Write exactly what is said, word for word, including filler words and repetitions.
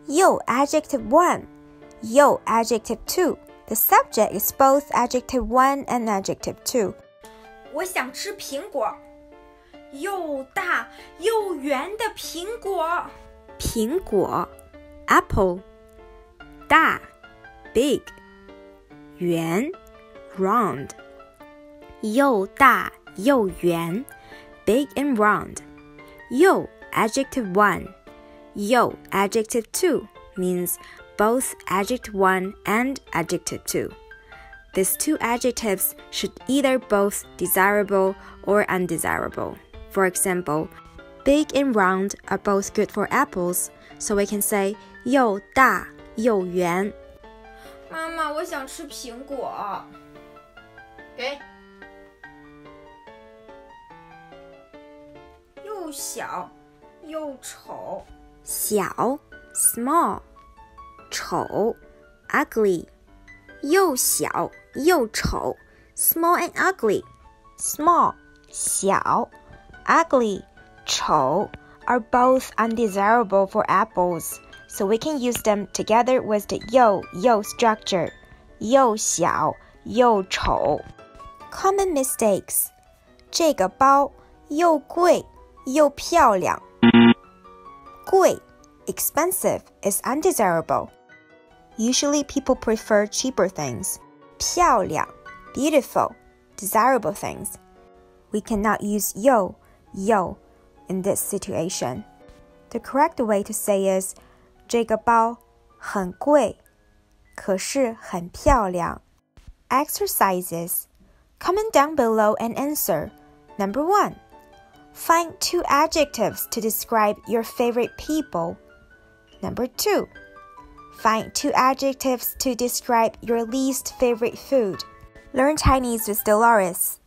Yo, adjective one. Yo, adjective two. The subject is both adjective one and adjective two. 我想吃苹果，又大又圆的苹果。 苹果 apple 大 big 圆 round 又大又圆 big and round 又 adjective one 又 adjective two means both adjective one and adjective two. These two adjectives should either both desirable or undesirable. For example, big and round are both good for apples, so we can say 又大又圆。 妈妈，我想吃苹果。给。又小又丑。 小 small 丑 ugly 又小又丑 small and ugly small 小 ugly 丑 are both undesirable for apples, so we can use them together with the 又又 structure 又小又丑 Common mistakes 这个包又贵又漂亮贵 expensive is undesirable. Usually people prefer cheaper things. 漂亮 beautiful, desirable things. We cannot use 又 yo in this situation. The correct way to say is 这个包很贵，可是很漂亮。Exercises. Comment down below and answer. Number one. Find two adjectives to describe your favorite people. Number two. Find two adjectives to describe your least favorite food. Learn Chinese with Dolores.